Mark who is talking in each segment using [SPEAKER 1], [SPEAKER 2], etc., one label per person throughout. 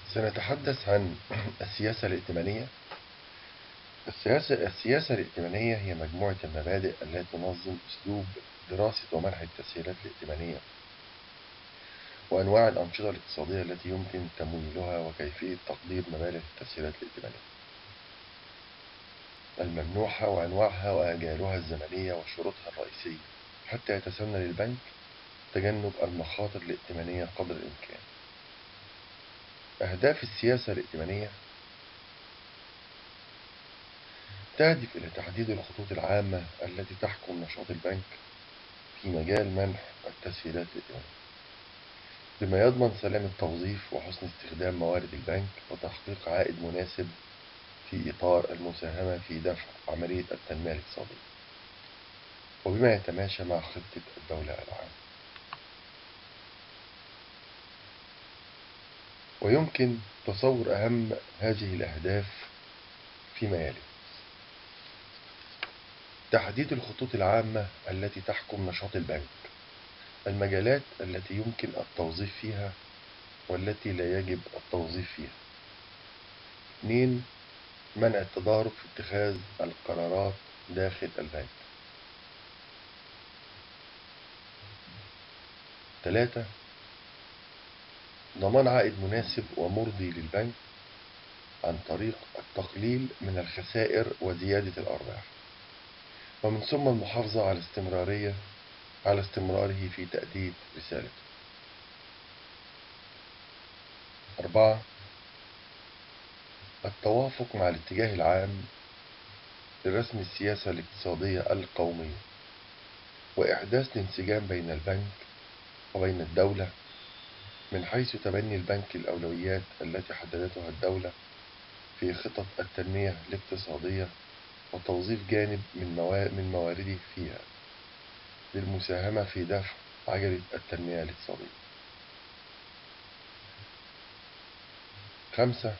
[SPEAKER 1] سنتحدث عن السياسة الائتمانية. السياسة الائتمانية هي مجموعة المبادئ التي تنظم أسلوب دراسة ومنح التسهيلات الائتمانية وأنواع الأنشطة الاقتصادية التي يمكن تمويلها وكيفية تقدير مبالغ التسهيلات الائتمانية الممنوحة وأنواعها وآجالها الزمنية وشروطها الرئيسية حتى يتسنى للبنك تجنب المخاطر الائتمانية قدر الإمكان. أهداف السياسة الائتمانية تهدف إلى تحديد الخطوط العامة التي تحكم نشاط البنك في مجال منح التسهيلات الائتمانية بما يضمن سلامة التوظيف وحسن استخدام موارد البنك وتحقيق عائد مناسب في إطار المساهمة في دفع عملية التنمية الاقتصادية وبما يتماشى مع خطة الدولة العامة. ويمكن تصور أهم هذه الأهداف فيما يلي: تحديد الخطوط العامة التي تحكم نشاط البنك، المجالات التي يمكن التوظيف فيها والتي لا يجب التوظيف فيها. 2. منع التضارب في اتخاذ القرارات داخل البنك. 3. ضمان عائد مناسب ومرضي للبنك عن طريق التقليل من الخسائر وزيادة الأرباح ومن ثم المحافظة على استمراره في تأدية رسالته. 4. التوافق مع الاتجاه العام لرسم السياسة الاقتصادية القومية وإحداث الانسجام بين البنك وبين الدولة من حيث تبني البنك الأولويات التي حددتها الدولة في خطط التنمية الاقتصادية وتوظيف جانب من موارده فيها للمساهمة في دفع عجلة التنمية الاقتصادية. 5.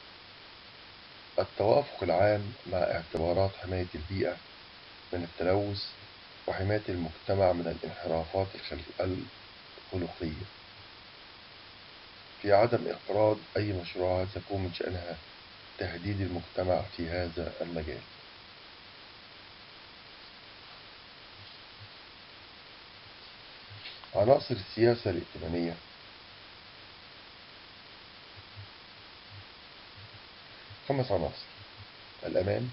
[SPEAKER 1] التوافق العام مع اعتبارات حماية البيئة من التلوث وحماية المجتمع من الانحرافات الخلقية في عدم إقراض أي مشروعات تكون من شأنها تهديد المجتمع في هذا المجال. عناصر السياسة الائتمانية: 5 عناصر. الأمان،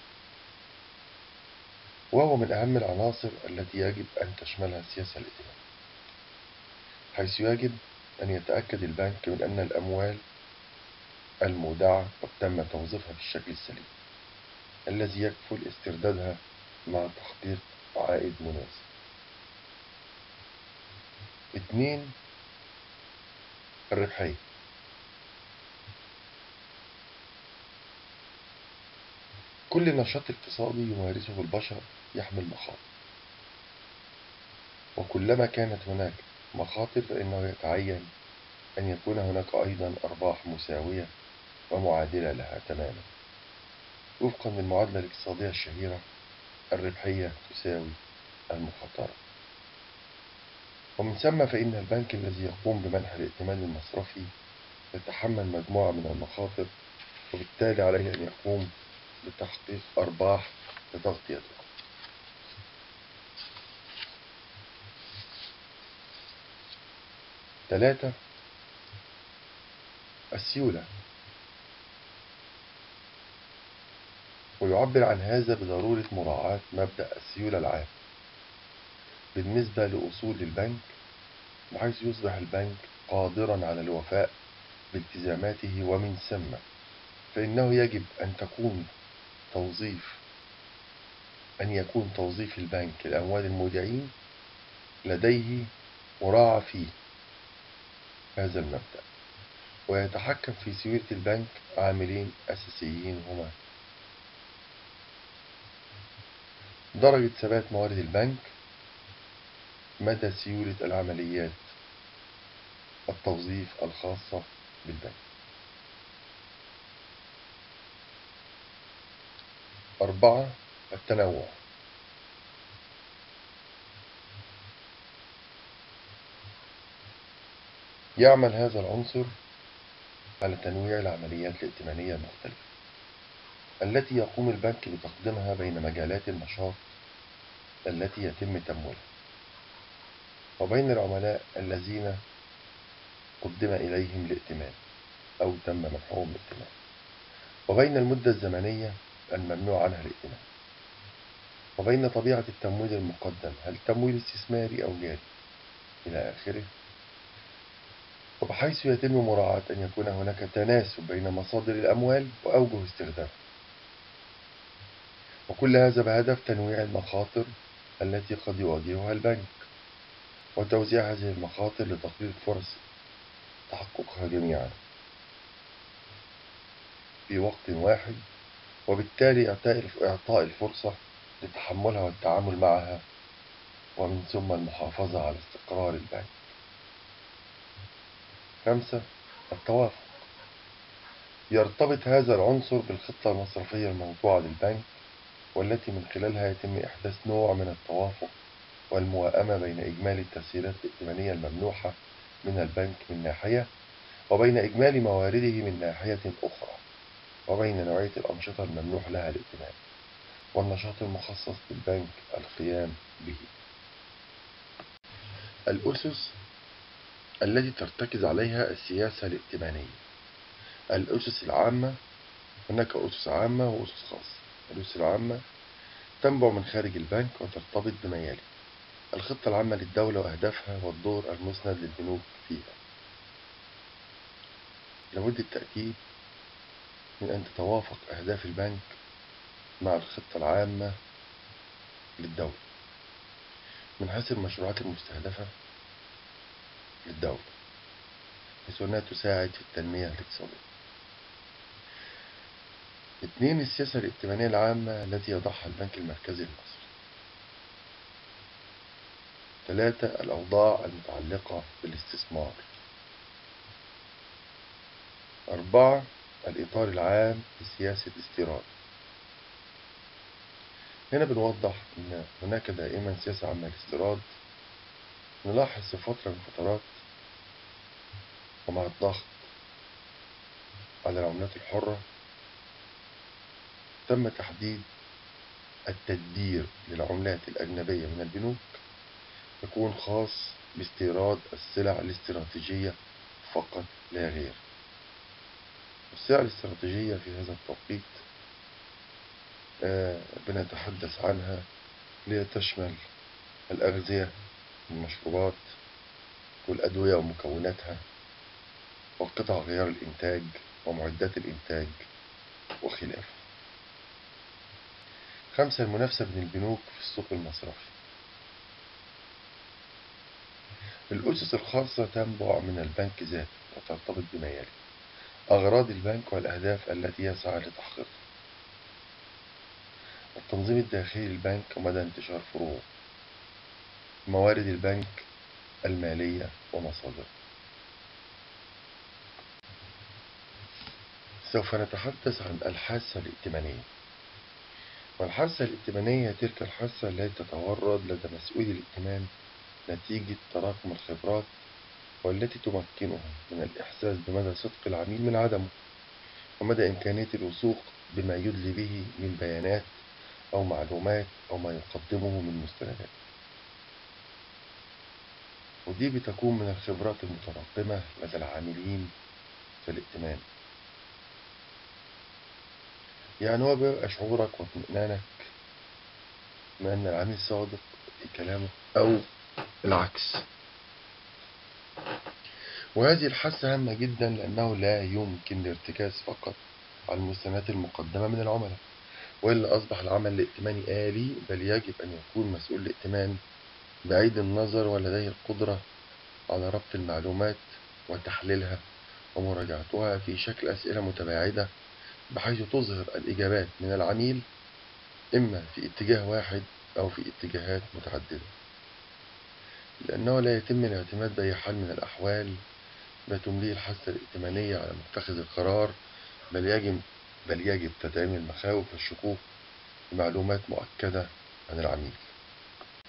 [SPEAKER 1] وهو من أهم العناصر التي يجب أن تشملها السياسة الائتمانية، حيث يجب أن يتأكد البنك من أن الأموال المودعة قد تم توظيفها بالشكل السليم الذي يكفل استردادها مع تحقيق عائد مناسب. 2. الربحية، كل نشاط اقتصادي يمارسه البشر يحمل مخاطر، وكلما كانت هناك مخاطر فإنه يتعين أن يكون هناك أيضا أرباح مساوية ومعادلة لها تماما وفقا للمعادلة الاقتصادية الشهيرة: الربحية تساوي المخاطرة. ومن ثم فإن البنك الذي يقوم بمنح الائتمان المصرفي يتحمل مجموعة من المخاطر وبالتالي عليه أن يقوم بتحقيق أرباح لتغطيتها. 3. السيولة، ويعبر عن هذا بضرورة مراعاة مبدأ السيولة العام بالنسبة لأصول البنك بحيث يصبح البنك قادرا على الوفاء بالتزاماته ومن ثم فإنه يجب أن يكون توظيف البنك لأموال المودعين لديه مراعاة فيه هذا المبدأ ويتحكم في سيولة البنك عاملين أساسيين هما: درجة ثبات موارد البنك، مدى سيولة العمليات التوظيف الخاصة بالبنك. 4. التنوع، يعمل هذا العنصر على تنويع العمليات الائتمانية المختلفة التي يقوم البنك بتقديمها بين مجالات النشاط التي يتم تمويلها، وبين العملاء الذين قدم إليهم الائتمان أو تم منحهم الائتمان، وبين المدة الزمنية الممنوع عنها الائتمان، وبين طبيعة التمويل المقدم، هل تمويل استثماري أو جاري، إلى آخره، وبحيث يتم مراعاة أن يكون هناك تناسب بين مصادر الأموال وأوجه استخدامها، وكل هذا بهدف تنويع المخاطر التي قد يواجهها البنك، وتوزيع هذه المخاطر لتقليل فرص تحققها جميعا في وقت واحد، وبالتالي إعطاء الفرصة لتحملها والتعامل معها، ومن ثم المحافظة على استقرار البنك. 5. التوافق. يرتبط هذا العنصر بالخطة المصرفية الموضوعة للبنك، والتي من خلالها يتم إحداث نوع من التوافق والموائمة بين إجمالي التسهيلات الائتمانية الممنوحة من البنك من ناحية، وبين إجمالي موارده من ناحية أخرى، وبين نوعية الأنشطة الممنوح لها الائتمان والنشاط المخصص للبنك القيام به. الأسس التي ترتكز عليها السياسة الائتمانية. الأسس العامة. هناك أسس عامة وأسس خاصة. الأسس العامة تنبع من خارج البنك وترتبط بما يلي: الخطة العامة للدولة وأهدافها والدور المسند للبنوك فيها. لابد التأكيد من أن تتوافق أهداف البنك مع الخطة العامة للدولة من حيث المشروعات المستهدفة للدولة، حيث أنها تساعد في التنمية الاقتصادية. 2. السياسة الائتمانية العامة التي يضعها البنك المركزي المصري. 3. الأوضاع المتعلقة بالاستثمار. 4. الإطار العام لسياسة الاستيراد. هنا بنوضح أن هناك دائما سياسة عامة للاستيراد. نلاحظ في فترة من فترات ومع الضغط على العملات الحرة تم تحديد التدبير للعملات الأجنبية من البنوك يكون خاص باستيراد السلع الاستراتيجية فقط لا غير. السلع الاستراتيجية في هذا التوقيت بنتحدث عنها لتشمل الأغذية والمشروبات والأدوية ومكوناتها وقطع غيار الإنتاج ومعدات الإنتاج وخلافه. 5. المنافسة بين البنوك في السوق المصرفي. الأسس الخاصة تنبع من البنك ذاته وترتبط بما يلي: أغراض البنك والأهداف التي يسعى لتحقيقها، التنظيم الداخلي للبنك ومدى انتشار فروعه، موارد البنك المالية ومصادره. سوف نتحدث عن الحاسة الائتمانية. والحاسة الائتمانية تلك الحاسة التي تتورد لدى مسؤولي الائتمان نتيجة تراكم الخبرات، والتي تمكنهم من الإحساس بمدى صدق العميل من عدمه، ومدى إمكانية الوثوق بما يدلي به من بيانات أو معلومات أو ما يقدمه من مستندات. ودي بتكون من الخبرات المتراكمة لدى العاملين في الائتمان. يعني هو بيبقى شعورك واطمئنانك من أن العميل صادق في كلامه أو العكس. وهذه الحاسة هامة جدا، لأنه لا يمكن الارتكاز فقط على المستندات المقدمة من العملاء، وإلا أصبح العمل الائتماني آلي، بل يجب أن يكون مسؤول الائتمان بعيد النظر ولديه القدرة على ربط المعلومات وتحليلها ومراجعتها في شكل أسئلة متباعدة، بحيث تظهر الإجابات من العميل إما في اتجاه واحد أو في اتجاهات متعددة، لأنه لا يتم الاعتماد بأي حال من الأحوال ما تمليه الحاسة الائتمانية على متخذ القرار، بل يجب تدعيم المخاوف والشكوك بمعلومات مؤكدة عن العميل.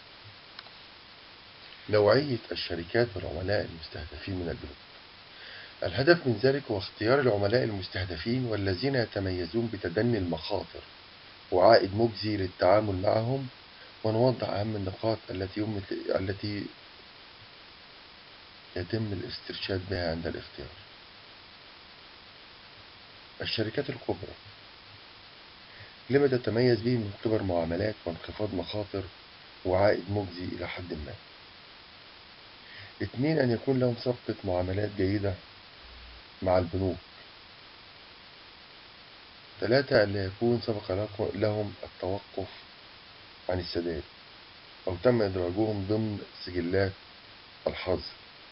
[SPEAKER 1] نوعية الشركات والعملاء المستهدفين من البنوك. الهدف من ذلك هو اختيار العملاء المستهدفين والذين يتميزون بتدني المخاطر وعائد مجزي للتعامل معهم، ونوضح أهم النقاط التي يتم الاسترشاد بها عند الاختيار. الشركات الكبرى لما تتميز به من كبر معاملات وانخفاض مخاطر وعائد مجزي إلى حد ما. 2. أن يكون لهم صفقة معاملات جيدة مع البنوك. 3. أن لا يكون سبق لهم التوقف عن السداد أو تم إدراجهم ضمن سجلات الحظر.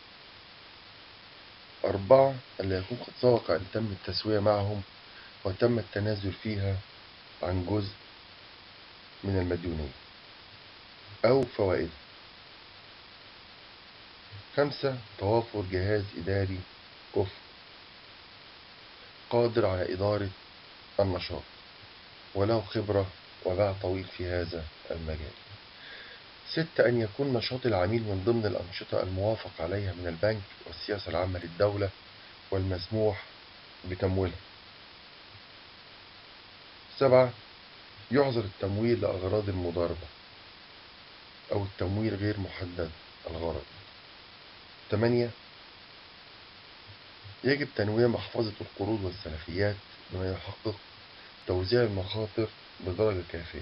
[SPEAKER 1] 4. أن لا يكون قد سبق أن تم التسوية معهم وتم التنازل فيها عن جزء من المديونية أو فوائد. 5. توافر جهاز إداري كفء قادر على إدارة النشاط وله خبرة وباع طويل في هذا المجال. 6. أن يكون نشاط العميل من ضمن الأنشطة الموافق عليها من البنك والسياسة العامة للدولة والمسموح بتمويلها. 7. يحظر التمويل لأغراض المضاربة أو التمويل غير محدد الغرض. 8. يجب تنويع محفظة القروض والسلفيات بما يحقق توزيع المخاطر بدرجة كافية.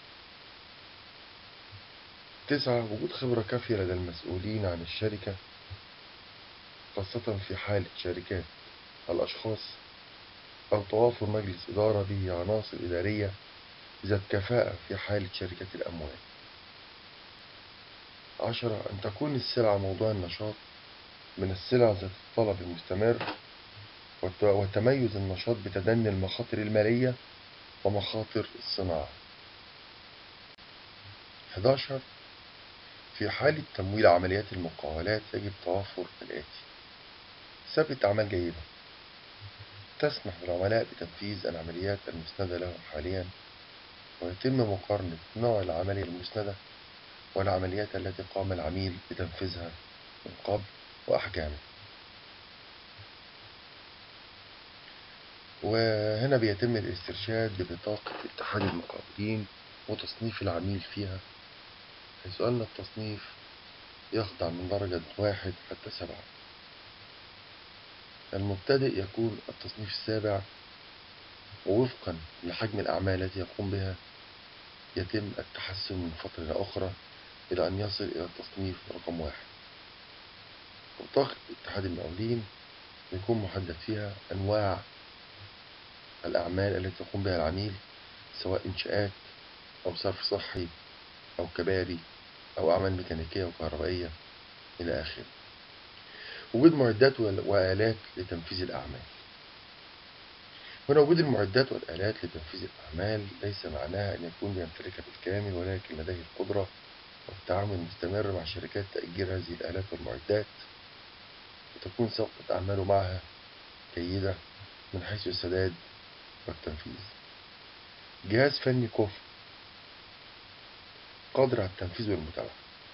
[SPEAKER 1] 9. وجود خبرة كافية لدى المسؤولين عن الشركة خاصة في حالة شركات الأشخاص أو توافر مجلس إدارة به عناصر إدارية ذات كفاءة في حالة شركة الأموال. 10. أن تكون السلعة موضوع النشاط من السلع ذات الطلب المستمر وتميز النشاط بتدني المخاطر المالية ومخاطر الصناعة. 11. في حالة تمويل عمليات المقاولات يجب توفر الآتي: ثبت أعمال جيدة تسمح للعملاء بتنفيذ العمليات المسندة لهم حاليا، ويتم مقارنة نوع العملية المسندة والعمليات التي قام العميل بتنفيذها من قبل وأحجامها. وهنا بيتم الاسترشاد ببطاقة اتحاد المقاولين وتصنيف العميل فيها، حيث أن التصنيف يخضع من درجة 1 حتى 7. المبتدئ يكون التصنيف 7، ووفقا لحجم الأعمال التي يقوم بها يتم التحسن من فترة إلى أخرى إلى أن يصل إلى التصنيف رقم 1. بطاقة اتحاد المقاولين يكون محدد فيها أنواع الأعمال التي يقوم بها العميل، سواء إنشاءات أو صرف صحي أو كباري أو أعمال ميكانيكية وكهربائية إلى آخره. وجود معدات وآلات لتنفيذ الأعمال. هنا وجود المعدات والآلات لتنفيذ الأعمال ليس معناها أن يكون يمتلكها بالكامل، ولكن لديه القدرة والتعامل المستمر مع شركات تأجير هذه الآلات والمعدات، وتكون صفقة أعماله معها جيدة من حيث السداد والتنفيذ. جهاز فني كفء قادر على التنفيذ والمتابعة.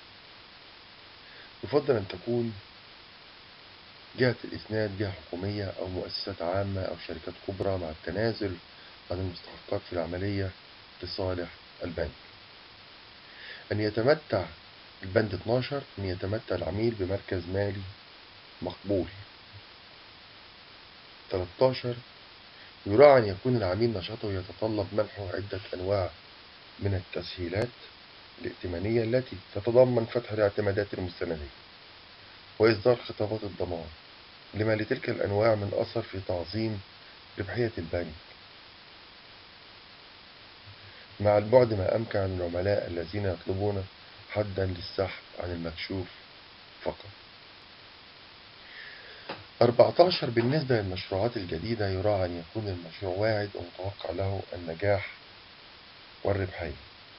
[SPEAKER 1] يفضل أن تكون جهة الإسناد جهة حكومية أو مؤسسات عامة أو شركات كبرى مع التنازل عن المستحقات في العملية لصالح البنك. أن يتمتع البند 12 أن يتمتع العميل بمركز مالي مقبول. 13. يراعى أن يكون العميل نشاطه يتطلب منحه عدة أنواع من التسهيلات الائتمانية التي تتضمن فتح الاعتمادات المستندية وإصدار خطابات الضمان، لما لتلك الأنواع من أثر في تعظيم ربحية البنك، مع البعد ما أمكن عن العملاء الذين يطلبون حدا للسحب عن المكشوف فقط. 14. بالنسبة للمشروعات الجديدة يراعى أن يكون المشروع واعد ومتوقع له النجاح والربحية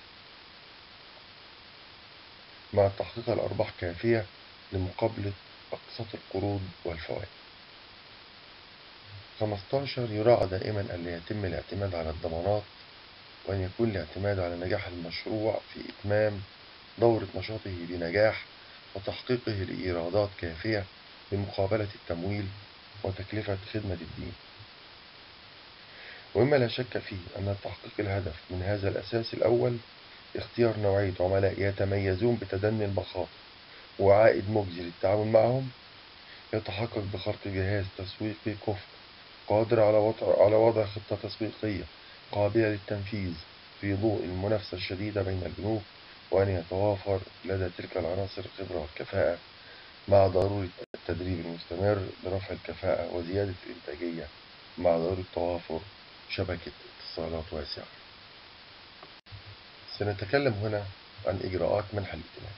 [SPEAKER 1] مع تحقيق الأرباح كافية لمقابلة أقساط القروض والفوائد. 15. يراعى دائما أن لا يتم الاعتماد على الضمانات، وأن يكون الاعتماد على نجاح المشروع في إتمام دورة نشاطه بنجاح وتحقيقه لإيرادات كافية لمقابلة التمويل وتكلفة خدمة الدين. ومما لا شك فيه أن تحقيق الهدف من هذا الأساس الأول اختيار نوعية عملاء يتميزون بتدني المخاطر وعائد مجزي للتعامل معهم، يتحقق بخلق جهاز تسويقي كفء قادر على وضع خطة تسويقية قابلة للتنفيذ في ضوء المنافسة الشديدة بين البنوك، وأن يتوافر لدى تلك العناصر الخبرة والكفاءة مع ضرورة التدريب المستمر لرفع الكفاءة وزيادة الإنتاجية مع ضرورة توافر شبكة اتصالات واسعة. سنتكلم هنا عن إجراءات منح الائتمان.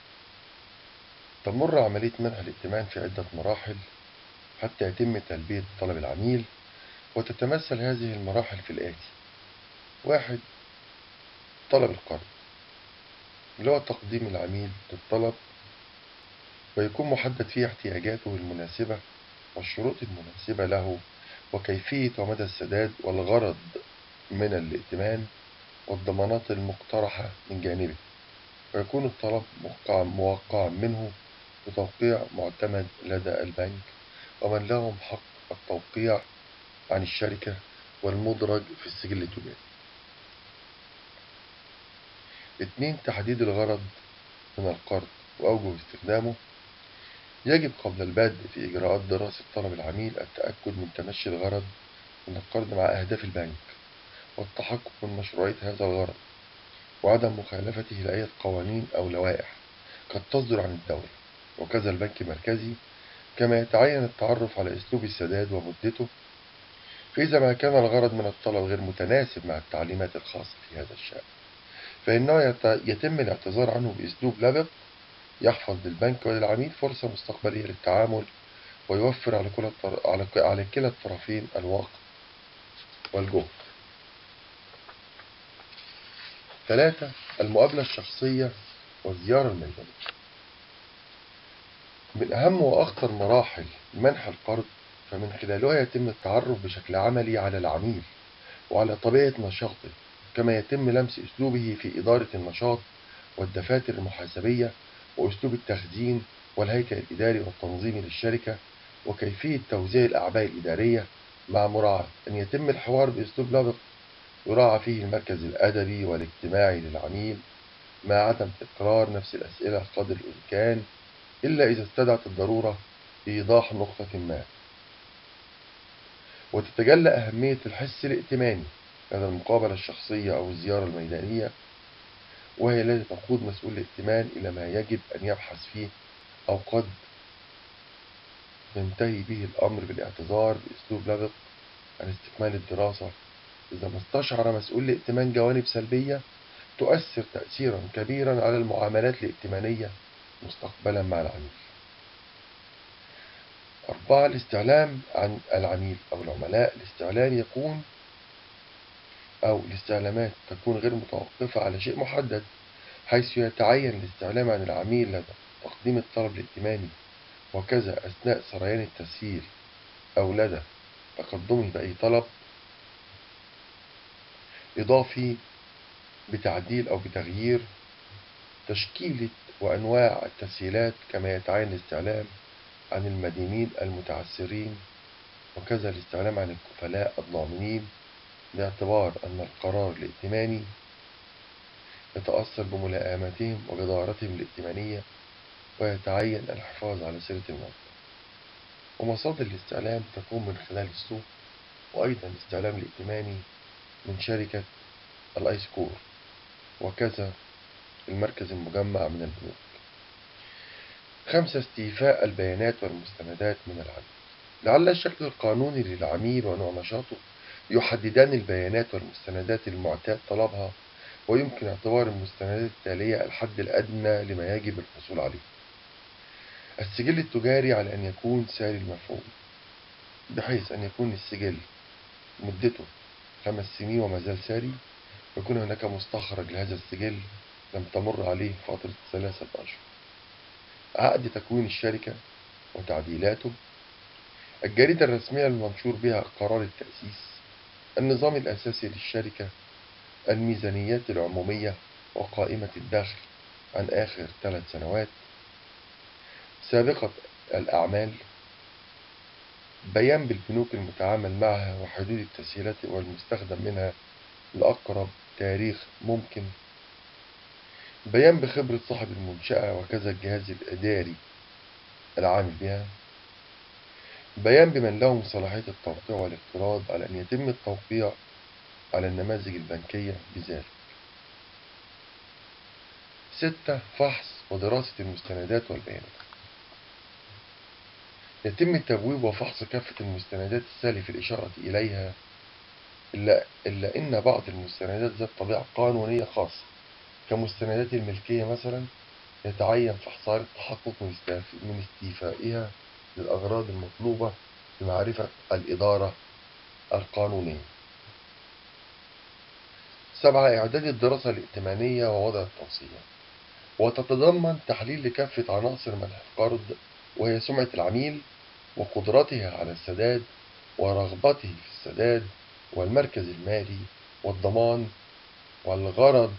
[SPEAKER 1] تمر عملية منح الائتمان في عدة مراحل حتى يتم تلبية طلب العميل، وتتمثل هذه المراحل في الآتي: 1. طلب القرض، اللي هو تقديم العميل للطلب، ويكون محدد فيه احتياجاته المناسبة والشروط المناسبة له وكيفية ومدى السداد والغرض من الائتمان والضمانات المقترحة من جانبه، ويكون الطلب موقعا منه بتوقيع معتمد لدى البنك ومن لهم حق التوقيع عن الشركة والمدرج في السجل التجاري. 2. تحديد الغرض من القرض وأوجه استخدامه. يجب قبل البدء في إجراءات دراسة طلب العميل التأكد من تمشي الغرض من القرض مع أهداف البنك والتحقق من مشروعية هذا الغرض وعدم مخالفته لأي قوانين أو لوائح قد تصدر عن الدولة وكذا البنك المركزي، كما يتعين التعرف على أسلوب السداد ومدته. فإذا ما كان الغرض من الطلب غير متناسب مع التعليمات الخاصة في هذا الشأن، فإنه يتم الاعتذار عنه بأسلوب لبق يحفظ للبنك وللعميل فرصة مستقبلية للتعامل ويوفر على كلا الطرفين الوقت والجهد. 3. المقابلة الشخصية والزيارة الميدانية. من أهم وأخطر مراحل منح القرض، فمن خلالها يتم التعرف بشكل عملي على العميل وعلى طبيعة نشاطه، كما يتم لمس أسلوبه في إدارة النشاط والدفاتر المحاسبية وأسلوب التخزين والهيكل الإداري والتنظيمي للشركة وكيفية توزيع الأعباء الإدارية، مع مراعاة أن يتم الحوار بأسلوب لبق يراعى فيه المركز الأدبي والاجتماعي للعميل، مع عدم تكرار نفس الأسئلة قدر الإمكان إلا إذا استدعت الضرورة إيضاح نقطة ما. وتتجلى أهمية الحس الائتماني لدى المقابلة الشخصية أو الزيارة الميدانية، وهي التي تقود مسؤول الائتمان إلى ما يجب أن يبحث فيه أو قد ينتهي به الأمر بالاعتذار بأسلوب لبق عن استكمال الدراسة إذا ما استشعر مسؤول الائتمان جوانب سلبية تؤثر تأثيرا كبيرا على المعاملات الائتمانية مستقبلا مع العميل. 4. الاستعلام عن العميل أو العملاء. الاستعلامات تكون غير متوقفة على شيء محدد، حيث يتعين الاستعلام عن العميل لدى تقديم الطلب الائتماني وكذا أثناء سريان التسهيل أو لدى تقدمه بأي طلب إضافي بتعديل أو بتغيير تشكيلة وأنواع التسهيلات، كما يتعين الاستعلام عن المدينين المتعثرين وكذا الاستعلام عن الكفلاء الضامنين، باعتبار أن القرار الائتماني يتأثر بملائمتهم وجدارتهم الائتمانية ويتعين الحفاظ على سيرة الموقع. ومصادر الاستعلام تكون من خلال السوق، وأيضا الاستعلام الائتماني من شركة الآيس كور وكذا المركز المجمع من البنوك. 5. استيفاء البيانات والمستندات من العميل. لعل الشكل القانوني للعميل ونوع نشاطه يحددان البيانات والمستندات المعتاد طلبها، ويمكن اعتبار المستندات التالية الحد الأدنى لما يجب الحصول عليه: السجل التجاري على أن يكون ساري المفعول، بحيث أن يكون السجل مدته 5 سنين وما زال ساري، ويكون هناك مستخرج لهذا السجل لم تمر عليه فترة 3 أشهر. عقد تكوين الشركة وتعديلاته، الجريدة الرسمية المنشور بها قرار التأسيس، النظام الأساسي للشركة، الميزانيات العمومية وقائمة الدخل عن آخر 3 سنوات، سابقة الأعمال، بيان بالبنوك المتعامل معها وحدود التسهيلات والمستخدم منها لأقرب تاريخ ممكن. بيان بخبرة صاحب المنشأة وكذا الجهاز الإداري العامل بها. بيان بمن لهم صلاحية التوقيع والاقتراض على أن يتم التوقيع على النماذج البنكية بذلك. 6. فحص ودراسة المستندات والبيانات. يتم تبويب وفحص كافة المستندات السالف الإشارة إليها، إلا إن بعض المستندات ذات طبيعة قانونية خاصة كمستندات الملكية مثلا يتعين فحصها للتحقق من استيفائها للأغراض المطلوبة بمعرفة الإدارة القانونية. 7. إعداد الدراسة الائتمانية ووضع التوصيات، وتتضمن تحليل لكافة عناصر منح القرض، وهي سمعة العميل وقدرته على السداد ورغبته في السداد والمركز المالي والضمان والغرض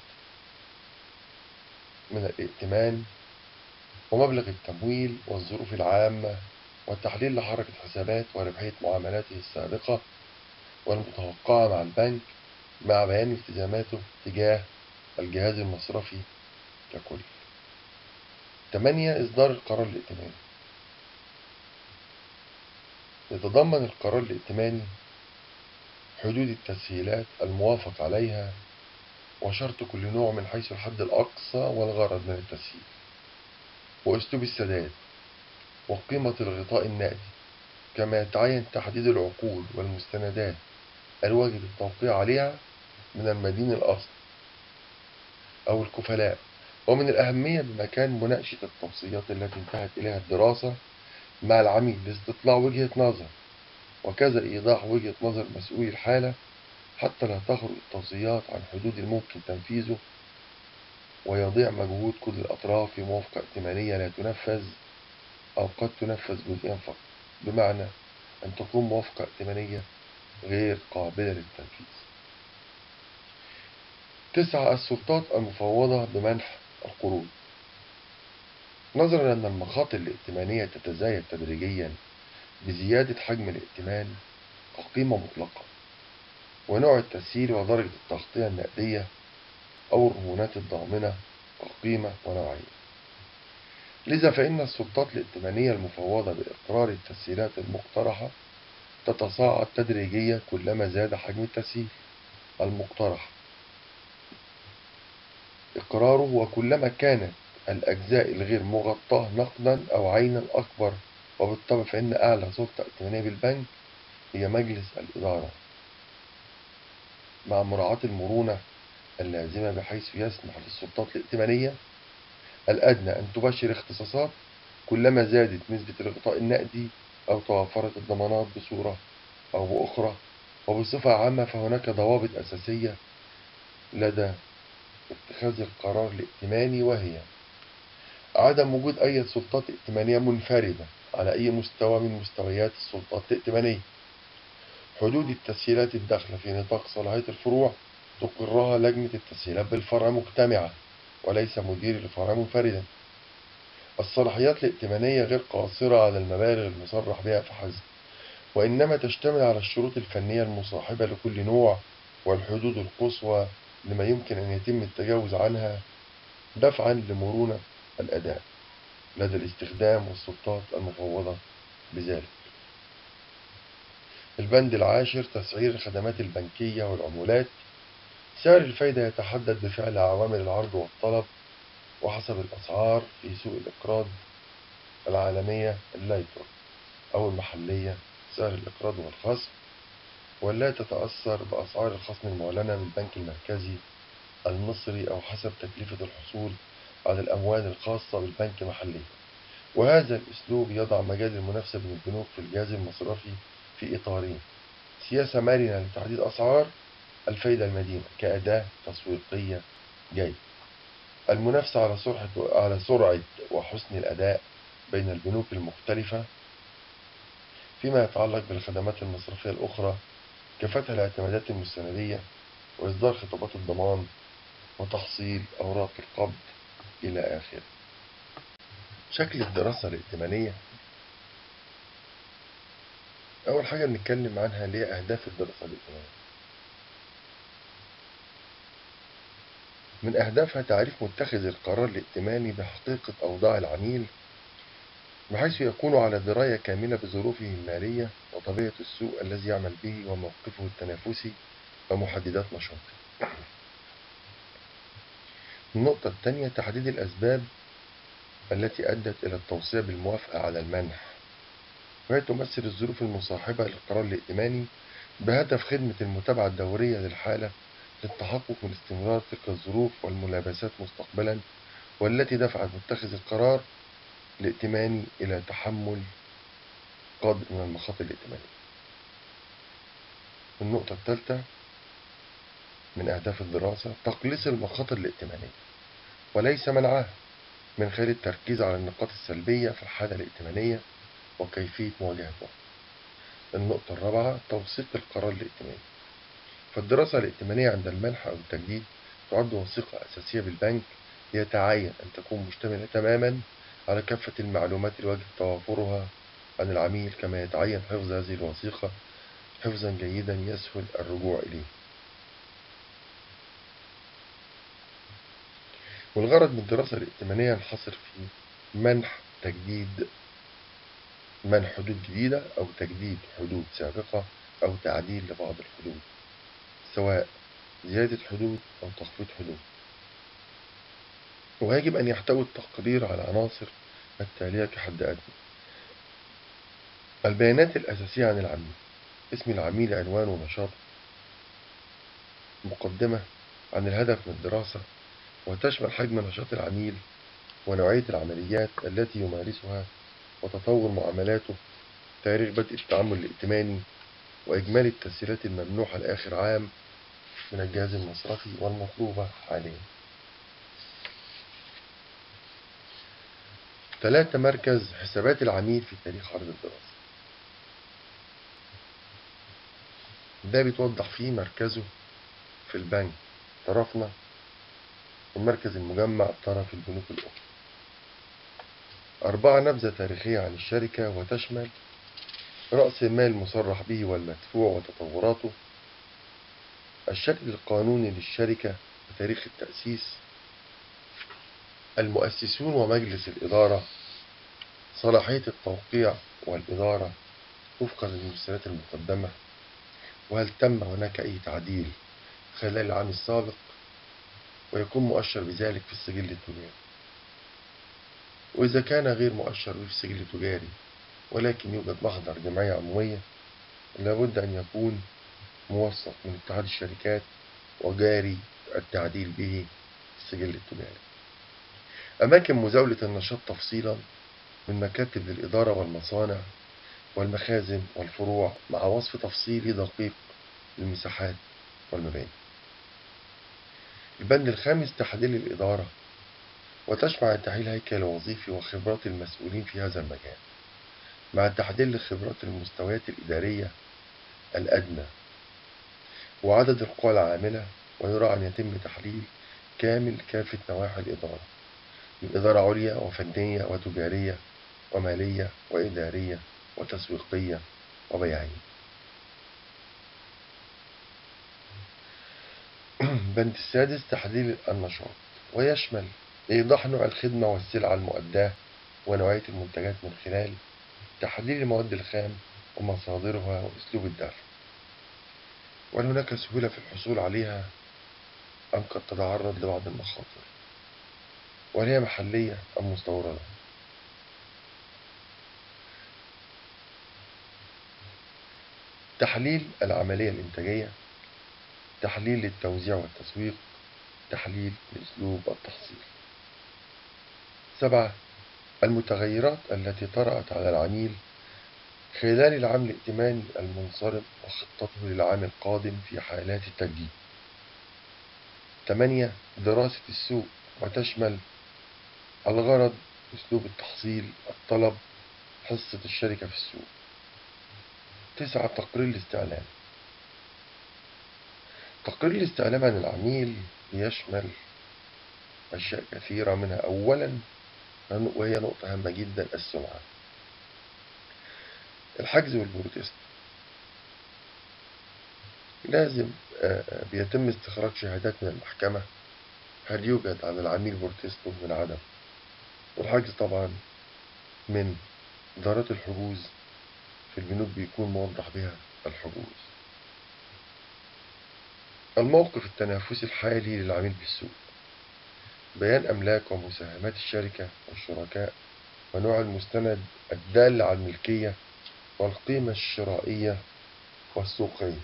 [SPEAKER 1] من الائتمان ومبلغ التمويل والظروف العامة، والتحليل لحركة حسابات وربحية معاملاته السابقة والمتوقعة مع البنك مع بيان التزاماته تجاه الجهاز المصرفي ككل. 8. إصدار القرار الائتماني. يتضمن القرار الائتماني حدود التسهيلات الموافق عليها وشرط كل نوع من حيث الحد الأقصى والغرض من التسهيل وأسلوب السداد وقيمة الغطاء النقدي، كما يتعين تحديد العقود والمستندات الواجب التوقيع عليها من المدين الأصل أو الكفلاء. ومن الأهمية بمكان مناقشة التوصيات التي انتهت إليها الدراسة مع العميل لاستطلاع وجهة نظر، وكذا إيضاح وجهة نظر مسؤول الحالة حتى لا تخرج التوصيات عن حدود الممكن تنفيذه ويضيع مجهود كل الأطراف في موافقة ائتمانية لا تنفذ أو قد تنفذ جزئيا فقط، بمعنى أن تكون موافقة ائتمانية غير قابلة للتنفيذ. 9. السلطات المفوضة بمنح القروض. نظرا أن المخاطر الائتمانية تتزايد تدريجيا بزيادة حجم الائتمان كقيمة مطلقة ونوع التسهيل ودرجة التغطية النقدية أو الرهونات الضامنة كقيمة ونوعية، لذا فإن السلطات الائتمانية المفوضة بإقرار التسهيلات المقترحة تتصاعد تدريجيا كلما زاد حجم التسهيل المقترح إقراره، وكلما كانت الأجزاء الغير مغطاة نقدا أو عينا أكبر. وبالطبع فإن أعلى سلطة ائتمانية بالبنك هي مجلس الإدارة، مع مراعاة المرونة اللازمة بحيث يسمح للسلطات الائتمانية الأدنى أن تباشر اختصاصات كلما زادت نسبة الغطاء النقدي أو توفرت الضمانات بصورة أو بأخرى. وبصفة عامة فهناك ضوابط أساسية لدى اتخاذ القرار الائتماني، وهي عدم وجود أي سلطات ائتمانية منفردة على أي مستوى من مستويات السلطات الائتمانية، حدود التسهيلات الداخلة في نطاق صلاحية الفروع تقرها لجنة التسهيلات بالفرع مجتمعة وليس مدير الفرع منفردا. الصلاحيات الائتمانية غير قاصرة على المبالغ المصرح بها فحسب، وإنما تشتمل على الشروط الفنية المصاحبة لكل نوع والحدود القصوى لما يمكن أن يتم التجاوز عنها دفعا لمرونة الأداء لدى الاستخدام والسلطات المفوضة بذلك. البند 10. تسعير الخدمات البنكية والعمولات. سعر الفايدة يتحدد بفعل عوامل العرض والطلب وحسب الأسعار في سوق الإقراض العالمية الليبر أو المحلية سعر الإقراض والخصم، ولا تتأثر بأسعار الخصم المعلنة من البنك المركزي المصري أو حسب تكلفة الحصول على الأموال الخاصة بالبنك محليا. وهذا الأسلوب يضع مجال المنافسة بين البنوك في الجهاز المصرفي في إطارين: سياسة مرنة لتحديد أسعار الفايدة المدينة كأداة تسويقية جيدة، المنافسة على سرعة وحسن الأداء بين البنوك المختلفة فيما يتعلق بالخدمات المصرفية الأخرى كفتح الاعتمادات المستندية وإصدار خطابات الضمان وتحصيل أوراق القبض إلى آخره. شكل الدراسة الائتمانية. أول حاجة بنتكلم عنها اللي هي أهداف الدراسة الائتمانية. من أهدافها تعريف متخذ القرار الائتماني بحقيقة أوضاع العميل، بحيث يكون على دراية كاملة بظروفه المالية وطبيعة السوق الذي يعمل به وموقفه التنافسي ومحددات نشاطه. النقطة الثانية تحديد الأسباب التي أدت إلى التوصية بالموافقة على المنح، وهي تمثل الظروف المصاحبة للقرار الائتماني بهدف خدمة المتابعة الدورية للحالة للتحقق من استمرار تلك الظروف والملابسات مستقبلا، والتي دفعت متخذ القرار الائتماني إلى تحمل قدر من المخاطر الائتمانية. النقطة الثالثة من أهداف الدراسة تقليص المخاطر الائتمانية وليس منعها، من خلال التركيز على النقاط السلبية في الحالة الائتمانية وكيفية مواجهتها. النقطة الرابعة توثيق القرار الائتماني. فالدراسة الائتمانية عند المنح أو التجديد تعد وثيقة أساسية بالبنك، يتعين أن تكون مشتملة تماما على كافة المعلومات الواجب توافرها عن العميل، كما يتعين حفظ هذه الوثيقة حفظا جيدا يسهل الرجوع إليه. والغرض من الدراسة الائتمانية ينحصر في منح حدود جديدة أو تجديد حدود سابقة أو تعديل لبعض الحدود، سواء زيادة حدود أو تخفيض حدود. ويجب أن يحتوي التقرير على العناصر التالية كحد أدنى: البيانات الأساسية عن العميل، اسم العميل، عنوانه ونشاطه، مقدمة عن الهدف من الدراسة، وتشمل حجم نشاط العميل ونوعية العمليات التي يمارسها وتطور معاملاته، تاريخ بدء التعامل الائتماني، وإجمالي التسهيلات الممنوحة لآخر عام من الجهاز المصرفي والمطلوبة حاليا. 3. مركز حسابات العميل في تاريخ عرض الدراسة. ده بتوضح فيه مركزه في البنك طرفنا، والمركز المجمع طرف البنوك الأخرى. 4. نبذة تاريخية عن الشركة، وتشمل رأس المال المصرح به والمدفوع وتطوراته، الشكل القانوني للشركة وتاريخ التأسيس، المؤسسون ومجلس الإدارة، صلاحية التوقيع والإدارة وفقا للمرسلات المقدمة، وهل تم هناك أي تعديل خلال العام السابق ويكون مؤشر بذلك في السجل التجاري. وإذا كان غير مؤشر به في السجل التجاري ولكن يوجد محضر جمعية عمومية، لابد أن يكون موثق من اتحاد الشركات وجاري التعديل به في السجل التجاري. أماكن مزاولة النشاط تفصيلا من مكاتب للإدارة والمصانع والمخازن والفروع، مع وصف تفصيلي دقيق للمساحات والمباني. البند الخامس تحليل الإدارة، وتشمل تحليل هيكل الوظيفي وخبرات المسؤولين في هذا المجال، مع تحليل خبرات المستويات الإدارية الأدنى وعدد القوى العاملة. ويرى أن يتم تحليل كامل كافة نواحي الإدارة، من إدارة عليا وفنية وتجارية ومالية وإدارية وتسويقية وبيعية. بند السادس تحليل النشاط، ويشمل إيضاح نوع الخدمة والسلعة المؤداة ونوعية المنتجات من خلال تحليل المواد الخام ومصادرها وأسلوب الدفع، وهل هناك سهولة في الحصول عليها أم قد تتعرض لبعض المخاطر، وهل هي محلية أم مستوردة. تحليل العملية الإنتاجية، تحليل للتوزيع والتسويق، تحليل لأسلوب التحصيل. 7. المتغيرات التي طرأت على العميل خلال العام الائتماني المنصرم وخطته للعام القادم في حالات التجديد. 8. دراسة السوق، وتشمل الغرض، أسلوب التحصيل، الطلب، حصة الشركة في السوق. 9. تقرير الاستعلام. تقرير الاستعلام عن العميل يشمل أشياء كثيرة، منها أولا وهي نقطة هامة جدا: السمعة، الحجز والبروتست. لازم بيتم استخراج شهادات من المحكمة هل يوجد على العميل بروتستو من عدم، والحجز طبعا من إدارات الحجوز في البنوك بيكون موضح بها الحجوز. الموقف التنافسي الحالي للعميل بالسوق، بيان أملاك ومساهمات الشركة والشركاء ونوع المستند الدال على الملكية والقيمة الشرائية والسوقية.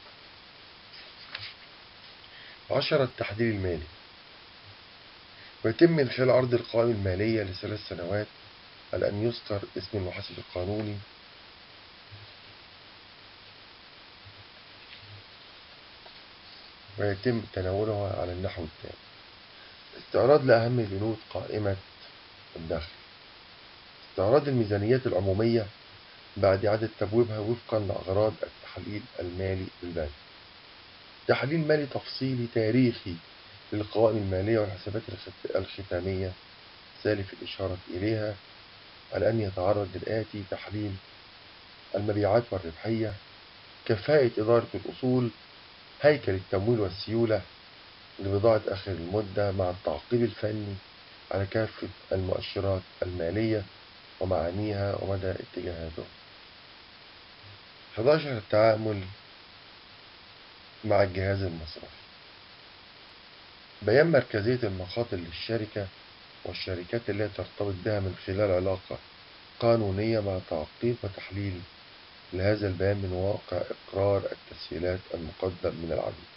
[SPEAKER 1] 10. التحليل المالي، ويتم من خلال عرض القوائم المالية ل3 سنوات على أن يذكر اسم المحاسب القانوني ويتم تناولها على النحو التالي: استعراض لأهم بنود قائمة الدخل، استعراض الميزانيات العمومية بعد إعادة تبويبها وفقا لأغراض التحليل المالي للبنك، تحليل مالي تفصيلي تاريخي للقوائم المالية والحسابات الختامية سالف الإشارة إليها على أن يتعرض للآتي: تحليل المبيعات والربحية، كفاءة إدارة الأصول، هيكل التمويل والسيولة لبضاعة آخر المدة مع التعقيب الفني على كافة المؤشرات المالية ومعانيها ومدى اتجاهاتها. 11. التعامل مع الجهاز المصرفي، بيان مركزية المخاطر للشركة والشركات التي ترتبط بها من خلال علاقة قانونية مع تعقيب وتحليل لهذا البيان من واقع إقرار التسهيلات المقدم من العميل.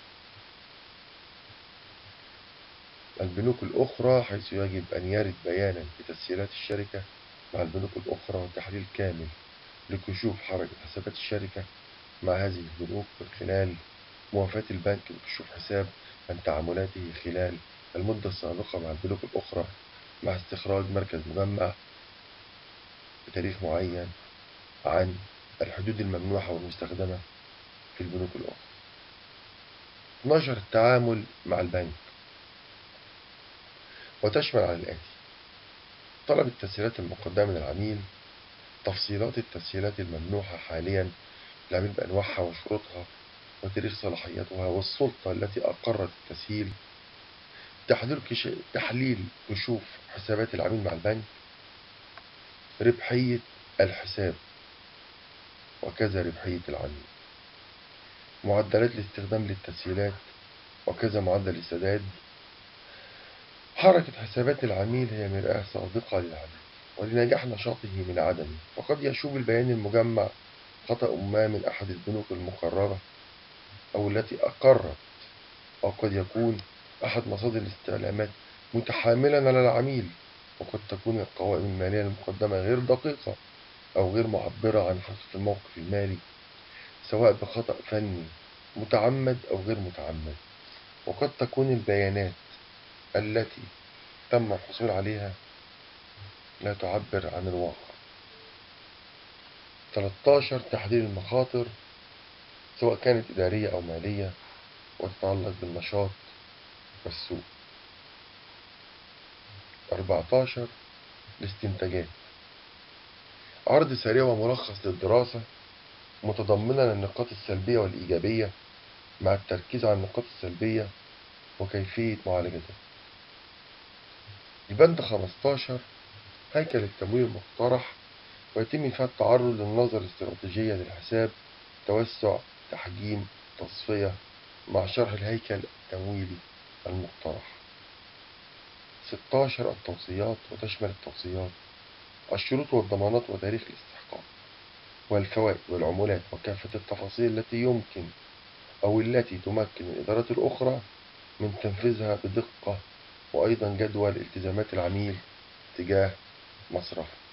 [SPEAKER 1] البنوك الأخرى، حيث يجب أن يرد بيانا بتسهيلات الشركة مع البنوك الأخرى وتحليل كامل لكشوف حركة حسابات الشركة مع هذه البنوك من خلال موافاة البنك بكشوف حساب عن تعاملاته خلال المدة السابقة مع البنوك الأخرى مع استخراج مركز مجمع بتاريخ معين عن الحدود الممنوحة والمستخدمة في البنوك الأخرى. 12. التعامل مع البنك، وتشمل على الآتي: طلب التسهيلات المقدمة من العميل، تفصيلات التسهيلات الممنوحة حاليا للعميل بأنواعها وشروطها وتاريخ صلاحيتها والسلطة التي أقرت التسهيل، تحليل كشوف حسابات العميل مع البنك، ربحية الحساب وكذا ربحية العميل، معدلات الاستخدام للتسهيلات وكذا معدل السداد. حركة حسابات العميل هي مرآة صادقة للعميل ولنجاح نشاطه من عدمه، فقد يشوب البيان المجمع خطأ ما من أحد البنوك المقررة أو التي أقرت، أو قد يكون أحد مصادر الاستعلامات متحاملا على العميل، وقد تكون القوائم المالية المقدمة غير دقيقة أو غير معبرة عن حقيقة الموقف المالي، سواء بخطأ فني متعمد أو غير متعمد، وقد تكون البيانات التي تم الحصول عليها لا تعبر عن الواقع. 13. تحليل المخاطر، سواء كانت إدارية أو مالية وتتعلق بالنشاط والسوق. 14. الاستنتاجات، عرض سريع وملخص للدراسة متضمنا النقاط السلبية والإيجابية مع التركيز على النقاط السلبية وكيفية معالجتها. البند 15. هيكل التمويل المقترح، ويتم فيها التعرض للنظرة الاستراتيجية للحساب، توسع، تحجيم، تصفية، مع شرح الهيكل التمويلي المقترح. 16. التوصيات، وتشمل التوصيات الشروط والضمانات وتاريخ الاستحقاق والفوائد والعمولات وكافة التفاصيل التي يمكن أو التي تمكن الإدارات الأخرى من تنفيذها بدقة، وأيضا جدول التزامات العميل تجاه مصرفه.